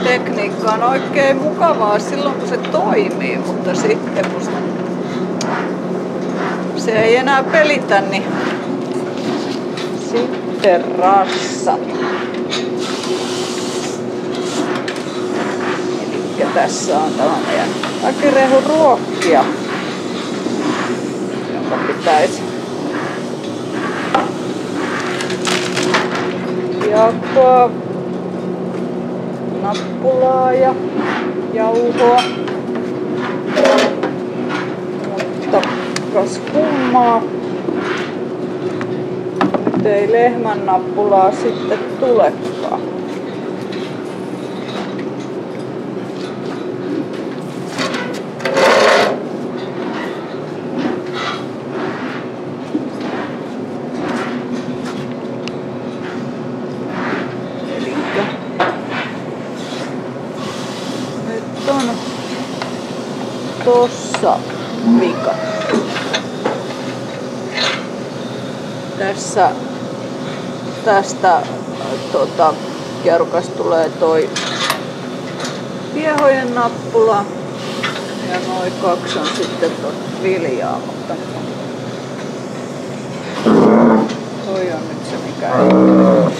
tekniikka on oikein mukavaa silloin kun se toimii, mutta sitten kun se ei enää pelitä, niin sitten rassat. Elikkä tässä on tämä meidän akirehun ruokkia, jonka pitäisi jakaa nappulaa ja jauhoa. Mutta kas kummaa, nyt ei lehmän nappulaa sitten tulekaan. Nyt on tossa vika. Tästä kierukasta tulee toi piehojen nappula ja noin 2 on sitten viljaa, mutta toi on nyt se mikä ei.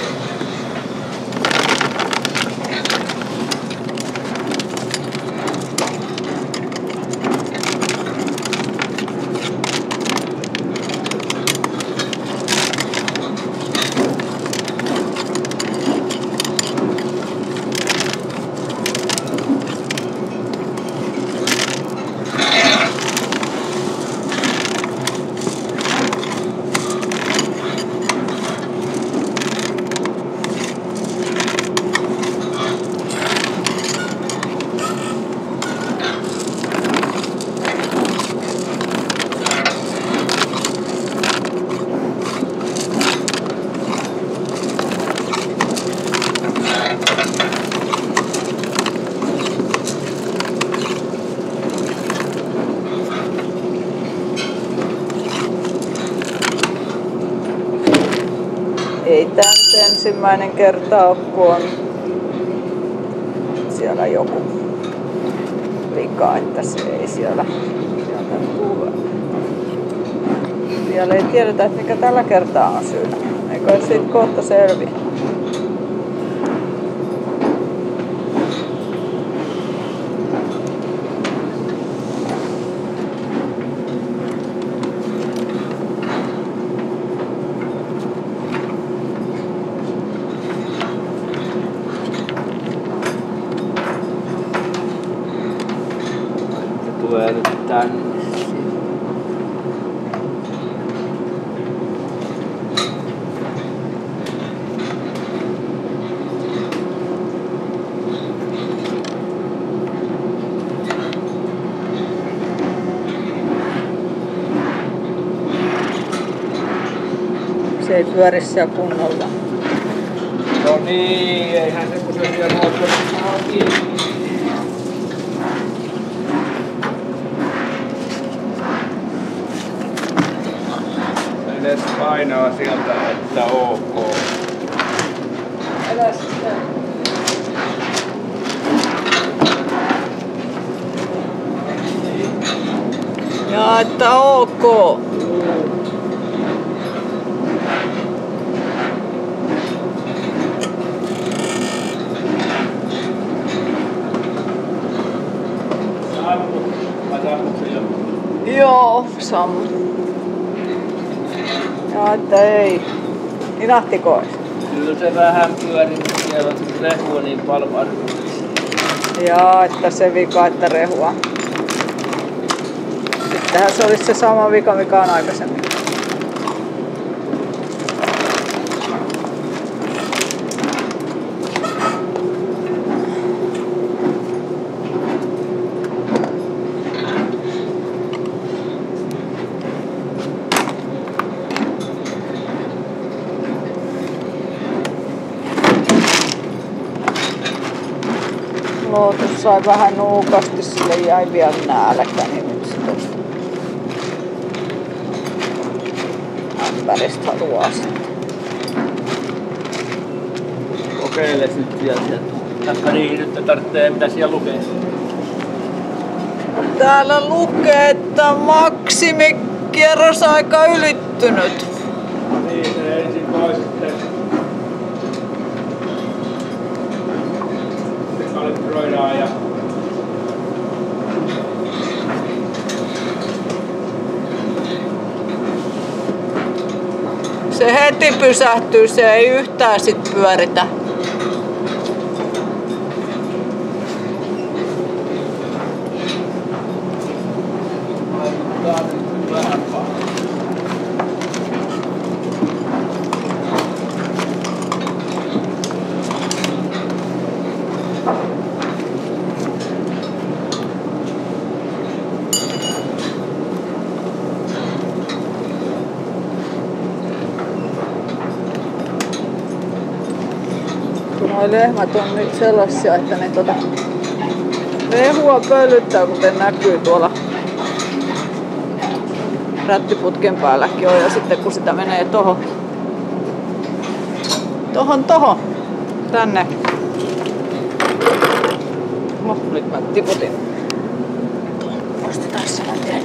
Ei tää nyt ensimmäinen kerta ole, kun on siellä joku vika, että se ei sieltä tule. Vielä ei tiedetä, että mikä tällä kertaa on syynä. Eikö siitä kohta selviä? Tulee nyt tänne. Se ei pyöri siellä kunnolla. No niin, eihän se kun se siellä moottorissa on kiinni. Edes painaa sieltä, että ok. Älä sitä. Ja että ok. Joo, sammu. Ja että ei. Inahtiko? Kyllä se vähän pyöri, mutta siellä on rehua niin paljon. Jaa, että se vika, että rehua. Sittenhän se olisi se sama vika, mikä on aikaisemmin. Lotus sai vähän nuukasti, sille jäi vielä nälkä, niin nyt se tuosta ämpäristä haluaa sitten. Kokeiles nyt vielä sieltä. Täppä niihin nyt tarvitsee, mitä siellä lukee. Täällä lukee, että maksimikierrosaika ylittynyt. Niin, se ensin voi sitten kalibroidaan ja se heti pysähtyy, se ei yhtään sit pyöritä. Noi lehmät on nyt sellaisia, että ne rehua pölyttää, kuten näkyy tuolla rättiputken päälläkin on. Ja sitten kun sitä menee tohon tänne. Nyt mä tiputin. Ostetaan saman tien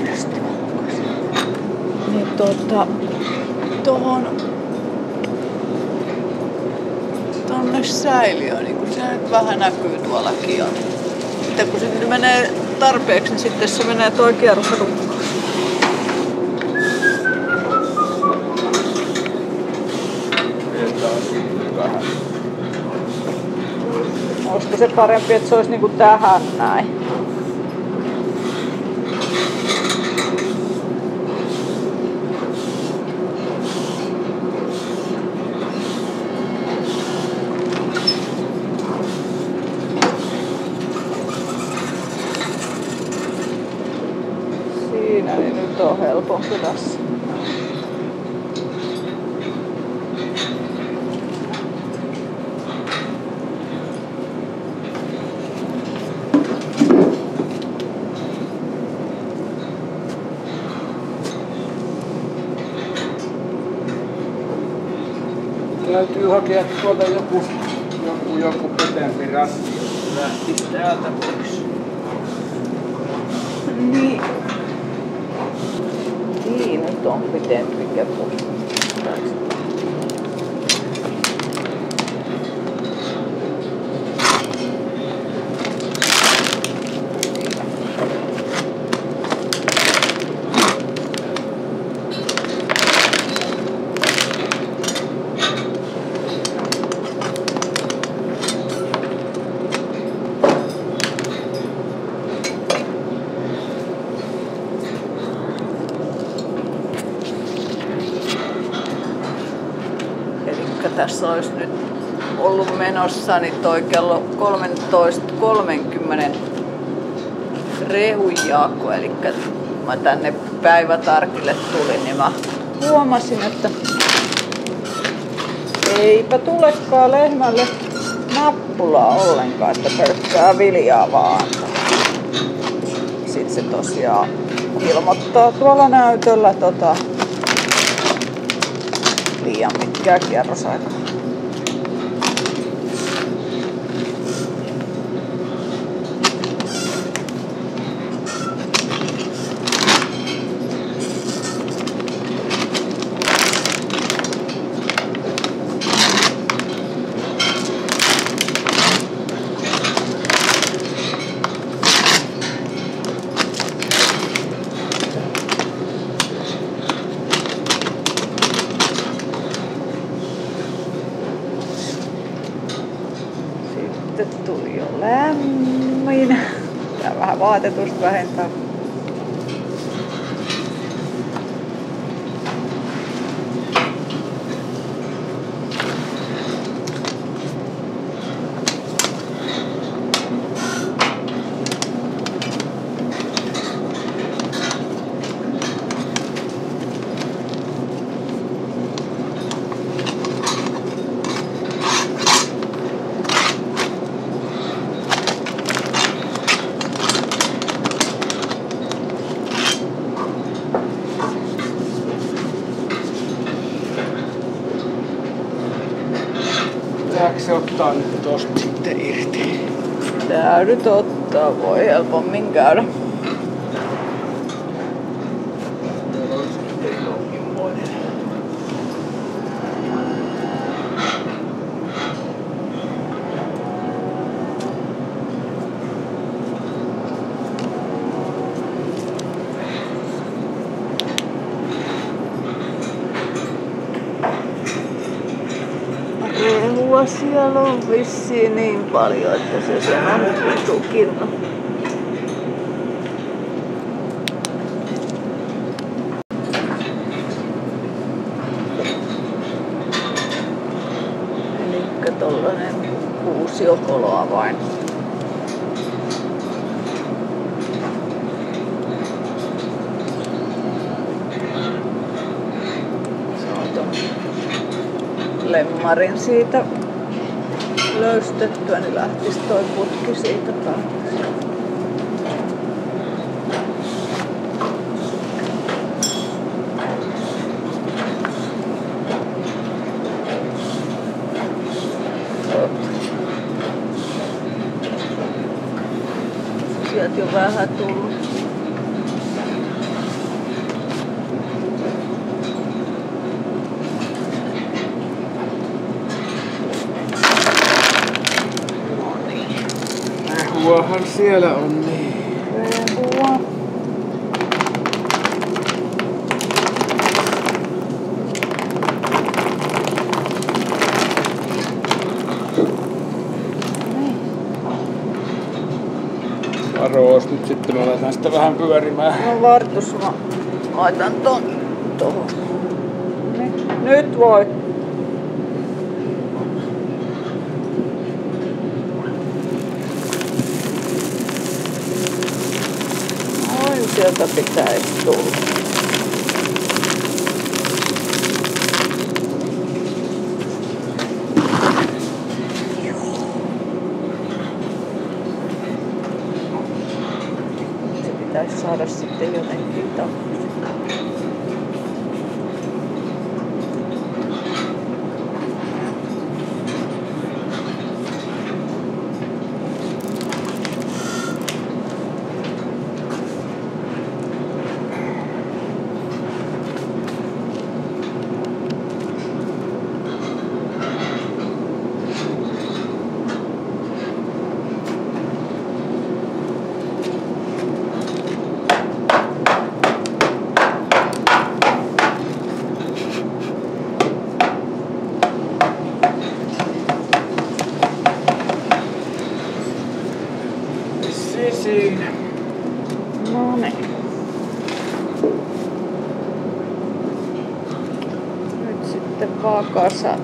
niin tohon tonne säiliöön, niin kun se nyt vähän näkyy tuollakin jo. Sitten kun se menee tarpeeksi, niin sitten se menee tuo kierros rukkaan. Olisiko se parempi, että se olisi niinku tähän näin? Siinä niin nyt on helpompi tässä. Täytyy hakea tuolta joku pitempi ratti, jos lähtisi täältä pois. Niin. Niin, nyt on pitempi kepu. Tässä olisi nyt ollut menossa niin toi kello 13.30 rehunjaako, eli mä tänne päivätarkille tulin, niin mä huomasin, että eipä tulekaan lehmälle nappulaa ollenkaan, että pelkkää viljaa vaan. Sitten se tosiaan ilmoittaa tuolla näytöllä liian pitkää kierrosaikaa. Sitten tuli jo lämmin. Tää vähän vaatetusta vähentää. Pitääkö se ottaa nyt tosta sitten irti? Täydyt ottaa, voi helpommin käydä. Täällä on sitten jonkinmoinen. Rehua siellä on vissiin niin paljon, että se sen on tukinut. Elikkä tollanen kuusiokoloa vain. Lemmarin siitä löystettyä, niin lähtisi toi putki siitä päästä. Sieltä jo vähän tullut. Rehuahan siellä on niin. Rehua. Varoos nyt sitten, mä laitan sitä vähän pyörimään. No vartus mä laitan ton tohon. Nyt voi. Noin sieltä pitäisi tulla. Se pitäisi saada sitten jotenkin takaisin. Siinä. No niin. Nyt sitten vaan kasata.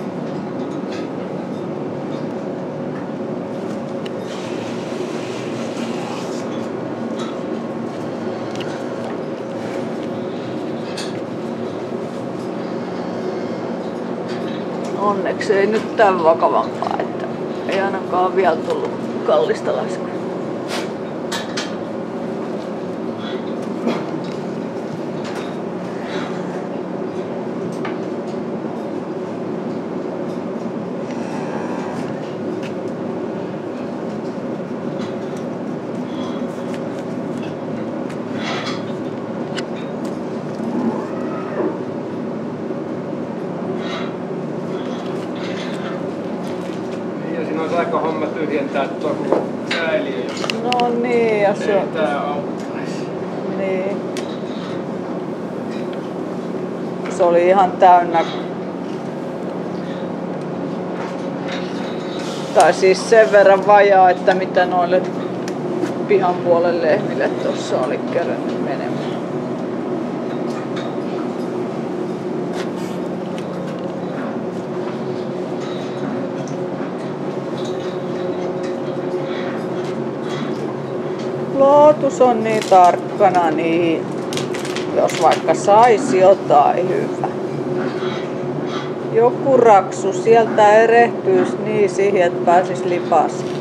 Onneksi ei nyt tämän vakavampaa, että ei ainakaan vielä tullut kallista laskua. Olisi aika homma tyhjentää tuo koko säiliö. No niin, ja se on. Tää auttaisi. Niin. Se oli ihan täynnä. Tai siis sen verran vajaa, että mitä noille pihan puolen lehmille tuossa oli kerännyt menemään. Lootus on niin tarkkana, niin jos vaikka saisi jotain hyvä. Joku raksu sieltä erehtyisi niin siihen, että pääsisi lipaseen.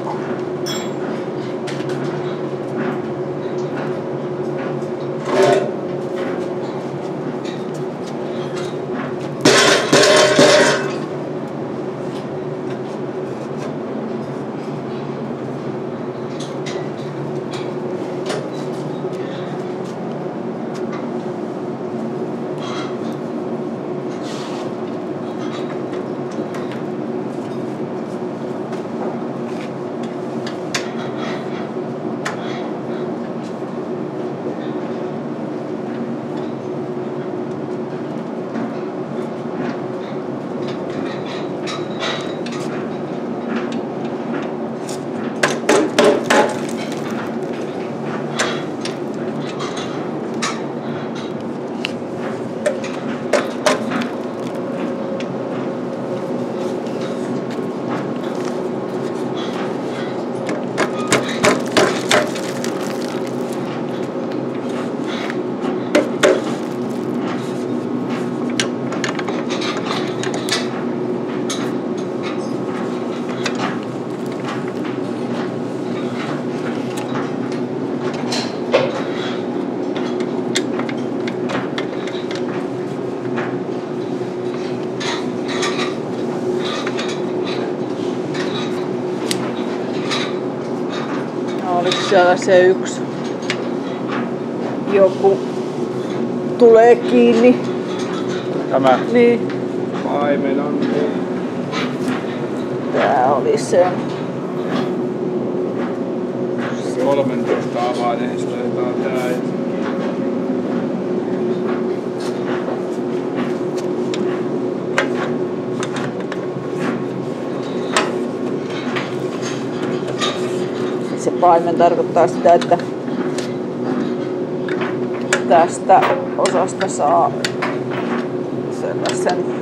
oliko siellä se yksi joku tulee kiinni. Tämä Niin. paimen on niin. Tää oli sen. 13 avainen, niin otetaan tää. Se paimen tarkoittaa sitä, että tästä osasta saa sellaisen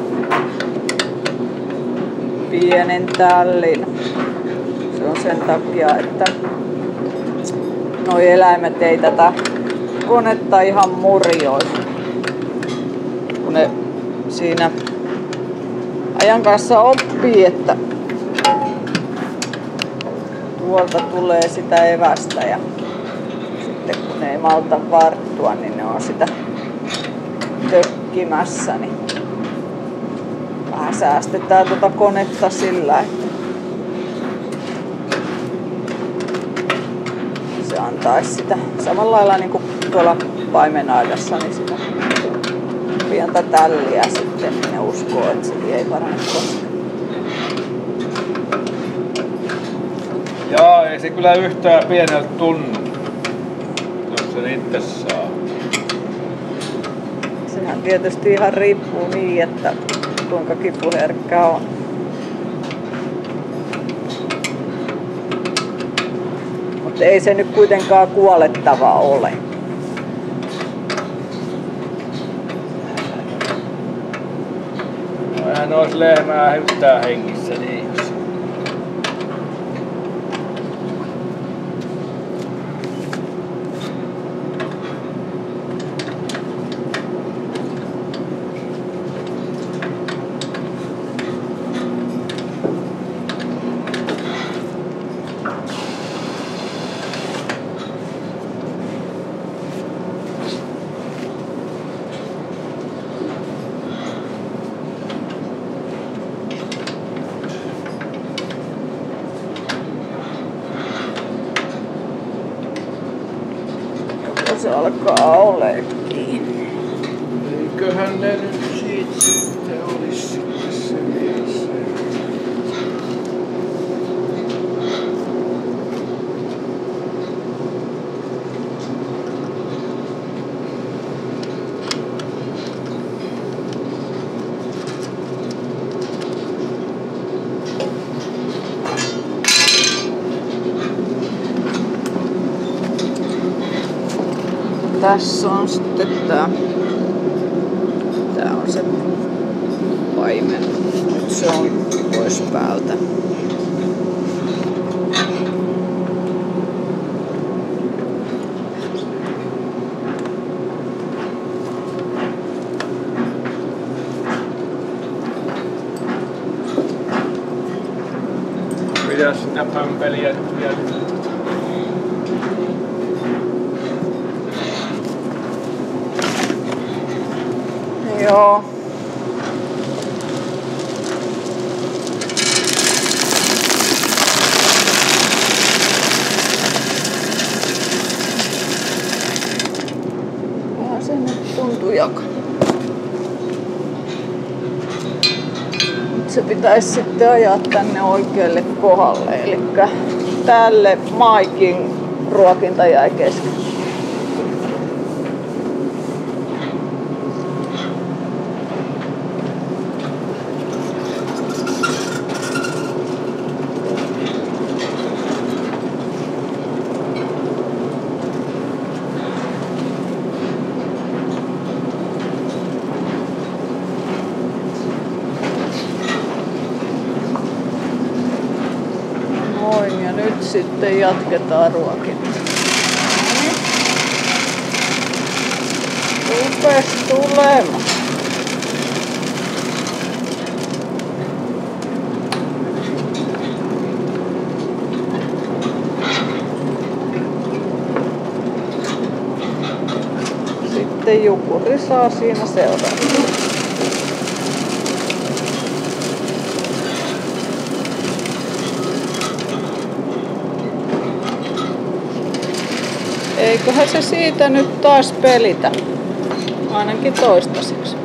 pienen tällin. Se on sen takia, että nuo eläimet ei tätä konetta ihan murjoi. Kun ne siinä ajan kanssa oppii, että tuolta tulee sitä evästä ja sitten kun ne ei malta varttua, niin ne on sitä tökkimässä. Niin vähän säästetään tuota konetta sillä, että se antaisi sitä samalla lailla niin kuin tuolla paimenaidassa, niin sitä pientä tälliä sitten, niin ne uskoo, että se ei parane koskaan. Jaa, ei se kyllä yhtään pieneltä tunnu, jos sen itse saa. Sehän tietysti ihan riippuu niin, että kuinka kipuherkkä on. Mutta ei se nyt kuitenkaan kuolettava ole. No eihän ois lehmää yhtään hengissä niin. Se alkaa olemaan kiinni. Eiköhän ne nyt siitä sitten olisi sitten se mies. Tässä on sitten tää on se paimen. Nyt se on pois päältä. Mitäs sitä pömpeliä vielä? Joo. Vähän se nyt tuntuu jakaa. Se pitäisi sitten ajaa tänne oikealle kohdalle, eli tälle Maikin ruokinta jäi kesken. Noin, ja nyt sitten jatketaan ruokintaa. Rupes tulemaan. Sitten Jukuri saa siinä seurata. Eiköhän se siitä nyt taas pelitä. Ainakin toistaiseksi.